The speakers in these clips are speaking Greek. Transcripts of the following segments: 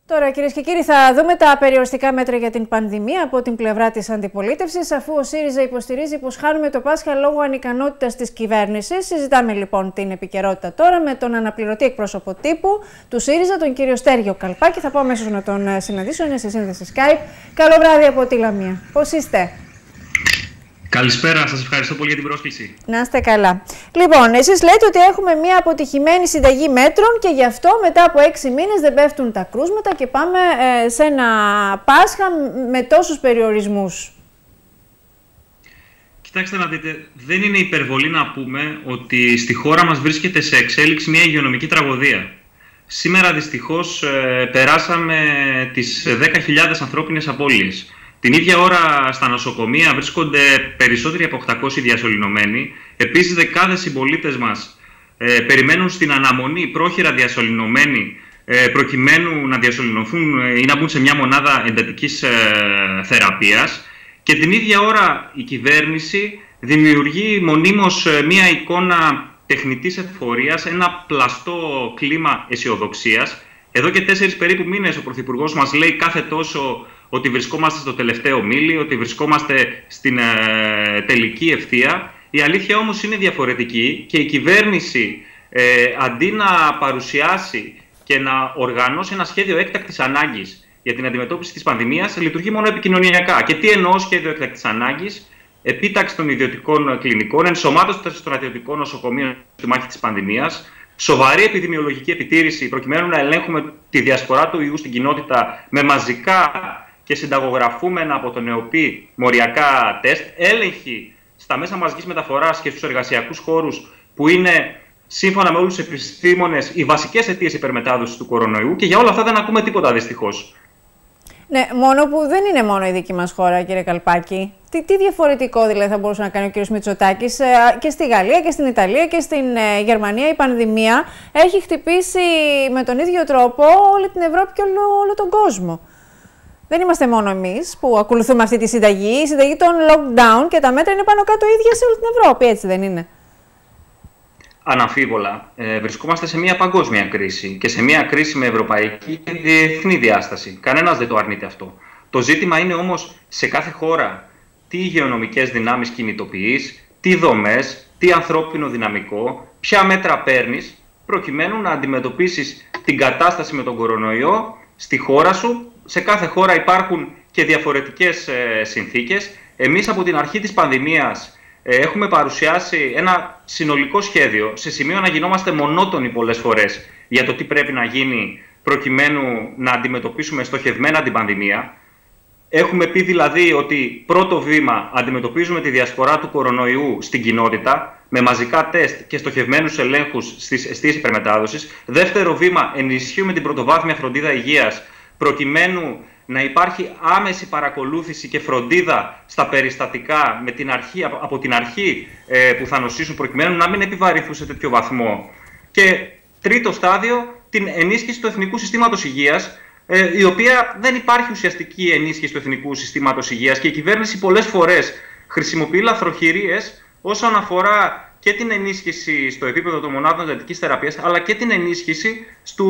Τώρα, κυρίες και κύριοι, θα δούμε τα περιοριστικά μέτρα για την πανδημία από την πλευρά της αντιπολίτευσης, αφού ο ΣΥΡΙΖΑ υποστηρίζει πως χάνουμε το Πάσχα λόγω ανικανότητας της κυβέρνησης. Συζητάμε λοιπόν την επικαιρότητα τώρα με τον αναπληρωτή εκπρόσωπο τύπου του ΣΥΡΙΖΑ, τον κύριο Στέργιο Καλπάκη. Θα πάω αμέσως να τον συναντήσω, είναι σε σύνδεση Skype. Καλό βράδυ από τη Λαμία. Πώς είστε? Καλησπέρα, σας ευχαριστώ πολύ για την πρόσκληση. Να είστε καλά. Λοιπόν, εσείς λέτε ότι έχουμε μια αποτυχημένη συνταγή μέτρων και γι' αυτό μετά από 6 μήνες δεν πέφτουν τα κρούσματα και πάμε σε ένα Πάσχα με τόσους περιορισμούς. Κοιτάξτε να δείτε, δεν είναι υπερβολή να πούμε ότι στη χώρα μας βρίσκεται σε εξέλιξη μια υγειονομική τραγωδία. Σήμερα δυστυχώς περάσαμε τις 10.000 ανθρώπινες απώλειες. Την ίδια ώρα στα νοσοκομεία βρίσκονται περισσότεροι από 800 διασωληνωμένοι. Επίσης, δεκάδες συμπολίτες μας περιμένουν στην αναμονή πρόχειρα διασωληνωμένοι προκειμένου να διασωληνωθούν ή να μπουν σε μια μονάδα εντατικής θεραπείας. Και την ίδια ώρα η κυβέρνηση δημιουργεί μονίμως μια εικόνα τεχνητής ευφορίας, ένα πλαστό κλίμα αισιοδοξίας. Εδώ και 4 περίπου μήνες ο Πρωθυπουργός μας λέει κάθε τόσο ότι βρισκόμαστε στο τελευταίο μίλι, ότι βρισκόμαστε στην τελική ευθεία. Η αλήθεια όμως είναι διαφορετική και η κυβέρνηση αντί να παρουσιάσει και να οργανώσει ένα σχέδιο έκτακτης ανάγκης για την αντιμετώπιση της πανδημίας, λειτουργεί μόνο επικοινωνιακά. Και τι εννοώ σχέδιο έκτακτης ανάγκης? Επίταξη των ιδιωτικών κλινικών, ενσωμάτωση των στρατιωτικών νοσοκομείων στη μάχη της πανδημίας, σοβαρή επιδημιολογική επιτήρηση προκειμένου να ελέγχουμε τη διασπορά του ιού στην κοινότητα με μαζικά και συνταγογραφούμενα από τον ΕΟΠΗ μοριακά τεστ, έλεγχη στα μέσα μαζικής μεταφοράς και στους εργασιακούς χώρους που είναι σύμφωνα με όλους τους επιστήμονες οι βασικές αιτίες υπερμετάδοσης του κορονοϊού, και για όλα αυτά δεν ακούμε τίποτα δυστυχώς. Ναι, μόνο που δεν είναι μόνο η δική μας χώρα, κύριε Καλπάκη. Τι διαφορετικό δηλαδή θα μπορούσε να κάνει ο κύριος Μητσοτάκης? Και στη Γαλλία και στην Ιταλία και στην Γερμανία η πανδημία έχει χτυπήσει με τον ίδιο τρόπο όλη την Ευρώπη και όλο τον κόσμο. Δεν είμαστε μόνο εμείς που ακολουθούμε αυτή τη συνταγή. Η συνταγή των lockdown και τα μέτρα είναι πάνω κάτω ίδια σε όλη την Ευρώπη, έτσι δεν είναι? Αναμφίβολα. Βρισκόμαστε σε μια παγκόσμια κρίση και σε μια κρίση με ευρωπαϊκή και διεθνή διάσταση. Κανένας δεν το αρνείται αυτό. Το ζήτημα είναι όμως σε κάθε χώρα τι υγειονομικές δυνάμεις κινητοποιείς, τι δομές, τι ανθρώπινο δυναμικό, ποια μέτρα παίρνεις προκειμένου να αντιμετωπίσεις την κατάσταση με τον κορονοϊό στη χώρα σου. Σε κάθε χώρα υπάρχουν και διαφορετικές συνθήκες. Εμείς από την αρχή της πανδημίας έχουμε παρουσιάσει ένα συνολικό σχέδιο, σε σημείο να γινόμαστε μονότονοι πολλές φορές για το τι πρέπει να γίνει προκειμένου να αντιμετωπίσουμε στοχευμένα την πανδημία. Έχουμε πει δηλαδή ότι πρώτο βήμα αντιμετωπίζουμε τη διασπορά του κορονοϊού στην κοινότητα με μαζικά τεστ και στοχευμένους ελέγχους στις εστίες υπερμετάδοσης. Δεύτερο βήμα, ενισχύουμε την πρωτοβάθμια φροντίδα υγείας προκειμένου να υπάρχει άμεση παρακολούθηση και φροντίδα στα περιστατικά από την αρχή που θα νοσήσουν, προκειμένου να μην επιβαρυνθούν σε τέτοιο βαθμό. Και τρίτο στάδιο, την ενίσχυση του Εθνικού Συστήματος Υγείας, η οποία δεν υπάρχει ουσιαστική ενίσχυση του Εθνικού Συστήματος Υγείας και η κυβέρνηση πολλές φορές χρησιμοποιεί λαθροχειρίες όσον αφορά και την ενίσχυση στο επίπεδο των μονάδων εντατικής θεραπείας, αλλά και την ενίσχυση,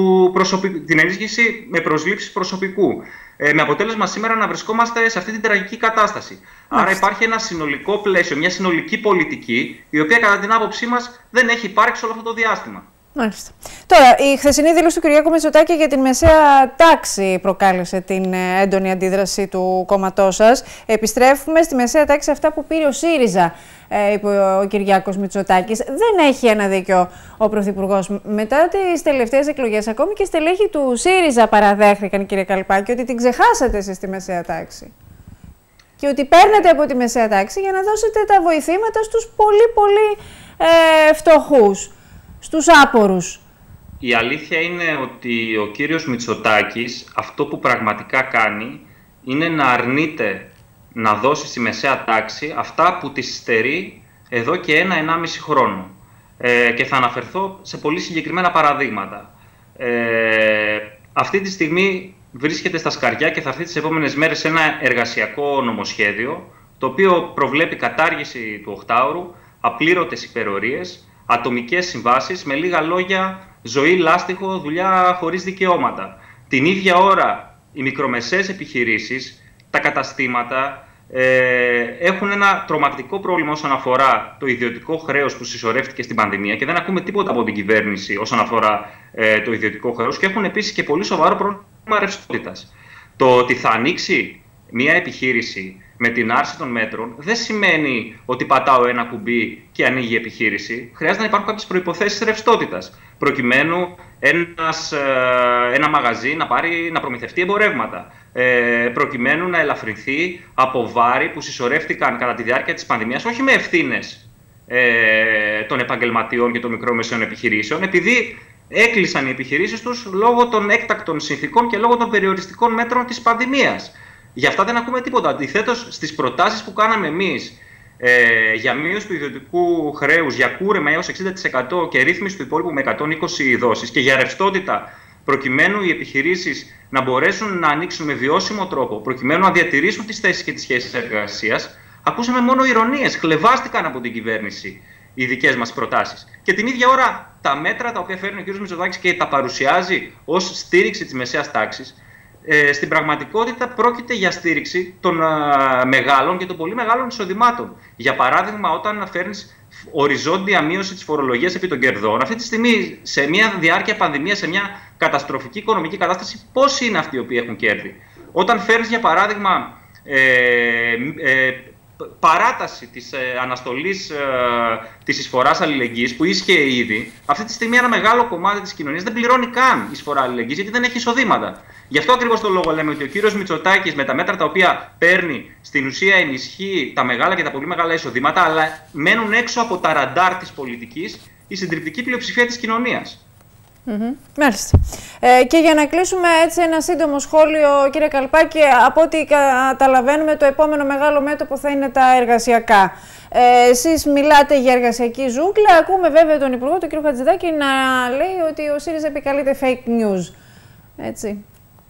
την ενίσχυση με προσλήψεις προσωπικού. Με αποτέλεσμα σήμερα να βρισκόμαστε σε αυτή την τραγική κατάσταση. Άρα υπάρχει ένα συνολικό πλαίσιο, μια συνολική πολιτική, η οποία κατά την άποψή μας δεν έχει υπάρξει όλο αυτό το διάστημα. Μάλιστα. Τώρα, η χθεσινή δήλωση του Κυριάκου Μητσοτάκη για την μεσαία τάξη προκάλεσε την έντονη αντίδραση του κόμματός σας. Επιστρέφουμε στη μεσαία τάξη, αυτά που πήρε ο ΣΥΡΙΖΑ, είπε ο Κυριάκος Μητσοτάκης. Δεν έχει ένα δίκιο ο Πρωθυπουργός. Μετά τις τελευταίες εκλογές, ακόμη και στελέχη του ΣΥΡΙΖΑ παραδέχθηκαν, κύριε Καλπάκη, ότι την ξεχάσατε εσείς τη μεσαία τάξη. Και ότι παίρνετε από τη μεσαία τάξη για να δώσετε τα βοηθήματα στους πολύ φτωχούς, στους άπορους. Η αλήθεια είναι ότι ο κύριος Μητσοτάκης αυτό που πραγματικά κάνει είναι να αρνείται να δώσει στη μεσαία τάξη αυτά που της στερεί εδώ και 1-1,5 χρόνο. Και θα αναφερθώ σε πολύ συγκεκριμένα παραδείγματα. Αυτή τη στιγμή βρίσκεται στα σκαριά και θα έρθει τις επόμενες μέρες ένα εργασιακό νομοσχέδιο, το οποίο προβλέπει κατάργηση του 8ωρου, απλήρωτες υπερορίες, ατομικές συμβάσεις, με λίγα λόγια ζωή λάστιχο, δουλειά χωρίς δικαιώματα. Την ίδια ώρα οι μικρομεσαίες επιχειρήσεις, τα καταστήματα έχουν ένα τρομακτικό πρόβλημα όσον αφορά το ιδιωτικό χρέος που συσσωρεύτηκε στην πανδημία και δεν ακούμε τίποτα από την κυβέρνηση όσον αφορά το ιδιωτικό χρέος, και έχουν επίσης και πολύ σοβαρό πρόβλημα ρευστότητας. Το ότι θα ανοίξει μια επιχείρηση με την άρση των μέτρων δεν σημαίνει ότι πατάω ένα κουμπί και ανοίγει η επιχείρηση. Χρειάζεται να υπάρχουν κάποιες προϋποθέσεις ρευστότητας, προκειμένου ένα μαγαζί να προμηθευτεί εμπορεύματα, προκειμένου να ελαφρυνθεί από βάρη που συσσωρεύτηκαν κατά τη διάρκεια της πανδημίας, όχι με ευθύνες των επαγγελματιών και των μικρομεσαίων επιχειρήσεων, επειδή έκλεισαν οι επιχειρήσεις τους λόγω των έκτακτων συνθηκών και λόγω των περιοριστικών μέτρων της πανδημίας. Γι' αυτά δεν ακούμε τίποτα. Αντιθέτως, στις προτάσεις που κάναμε εμείς για μείωση του ιδιωτικού χρέους, για κούρεμα έως 60% και ρύθμιση του υπόλοιπου με 120 δόσεις και για ρευστότητα, προκειμένου οι επιχειρήσεις να μπορέσουν να ανοίξουν με βιώσιμο τρόπο, προκειμένου να διατηρήσουν τις θέσεις και τις σχέσεις εργασίας, ακούσαμε μόνο ηρωνίες. Χλευάστηκαν από την κυβέρνηση οι δικές μας προτάσεις. Και την ίδια ώρα τα μέτρα τα οποία φέρνει ο κ. Μητσοτάκης και τα παρουσιάζει ως στήριξη της μεσαίας τάξης, στην πραγματικότητα πρόκειται για στήριξη των μεγάλων και των πολύ μεγάλων εισοδημάτων. Για παράδειγμα, όταν φέρνεις οριζόντια μείωση της φορολογίας επί των κερδών, αυτή τη στιγμή, σε μια διάρκεια πανδημίας, σε μια καταστροφική οικονομική κατάσταση, πόσοι είναι αυτοί οι οποίοι έχουν κέρδη? Όταν φέρνεις, για παράδειγμα, παράταση της αναστολής της εισφοράς αλληλεγγύης που ίσχυε ήδη, αυτή τη στιγμή ένα μεγάλο κομμάτι της κοινωνίας δεν πληρώνει καν εισφορά αλληλεγγύης γιατί δεν έχει εισοδήματα. Γι' αυτό ακριβώς το λόγο λέμε ότι ο κύριος Μητσοτάκης με τα μέτρα τα οποία παίρνει στην ουσία ενισχύει τα μεγάλα και τα πολύ μεγάλα εισοδήματα, αλλά μένουν έξω από τα ραντάρ της πολιτικής η συντριπτική πλειοψηφία της κοινωνίας. Μάλιστα. Και για να κλείσουμε έτσι ένα σύντομο σχόλιο, κύριε Καλπάκη, από ό,τι καταλαβαίνουμε το επόμενο μεγάλο μέτωπο θα είναι τα εργασιακά. Εσείς μιλάτε για εργασιακή ζούγκλα, ακούμε βέβαια τον Υπουργό, τον κύριο Χατζηδάκη, να λέει ότι ο ΣΥΡΙΖΑ επικαλείται fake news. Έτσι.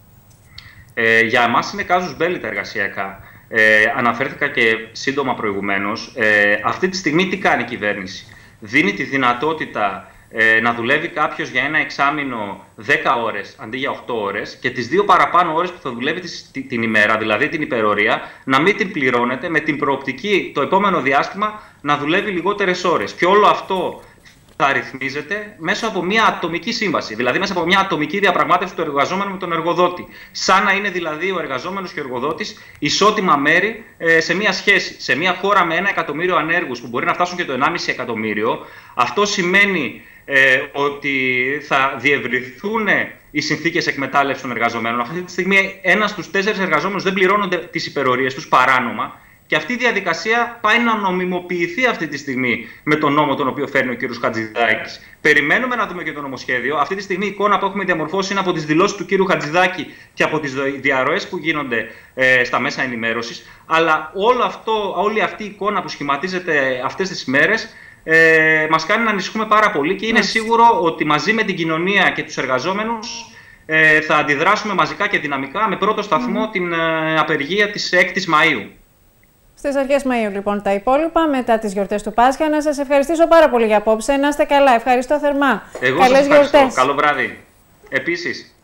Για εμάς είναι κάζους μπέλι τα εργασιακά. Αναφέρθηκα και σύντομα προηγουμένως. Αυτή τη στιγμή τι κάνει η κυβέρνηση? Δίνει τη δυνατότητα να δουλεύει κάποιος για ένα εξάμηνο 10 ώρες αντί για 8 ώρες και τις 2 παραπάνω ώρες που θα δουλεύει την ημέρα, δηλαδή την υπερορία, να μην την πληρώνεται, με την προοπτική το επόμενο διάστημα να δουλεύει λιγότερες ώρες. Και όλο αυτό θα ρυθμίζεται μέσα από μια ατομική σύμβαση, δηλαδή μέσα από μια ατομική διαπραγμάτευση του εργαζόμενου με τον εργοδότη. Σαν να είναι δηλαδή ο εργαζόμενος και ο εργοδότης ισότιμα μέρη σε μια σχέση. Σε μια χώρα με 1 εκατομμύριο ανέργους που μπορεί να φτάσουν και το 1,5 εκατομμύριο, αυτό σημαίνει ότι θα διευρυθούν οι συνθήκες εκμετάλλευσης των εργαζομένων. Αυτή τη στιγμή 1 στους 4 εργαζόμενους δεν πληρώνονται τις υπερορίες τους παράνομα. Και αυτή η διαδικασία πάει να νομιμοποιηθεί αυτή τη στιγμή με τον νόμο τον οποίο φέρνει ο κ. Χατζηδάκης. Περιμένουμε να δούμε και το νομοσχέδιο. Αυτή τη στιγμή η εικόνα που έχουμε διαμορφώσει είναι από τις δηλώσεις του κ. Χατζηδάκη και από τις διαρροές που γίνονται στα μέσα ενημέρωσης. Αλλά όλη αυτή η εικόνα που σχηματίζεται αυτές τις μέρες μας κάνει να ανησυχούμε πάρα πολύ και είναι σίγουρο ότι μαζί με την κοινωνία και τους εργαζόμενους θα αντιδράσουμε μαζικά και δυναμικά, με πρώτο σταθμό την απεργία της 6ης Μαΐου. Στις αρχές Μαΐου, λοιπόν, τα υπόλοιπα, μετά τις γιορτές του Πάσχα. Να σας ευχαριστήσω πάρα πολύ για απόψε. Να είστε καλά. Ευχαριστώ θερμά. Εγώ σας ευχαριστώ. Καλό βράδυ. Επίσης.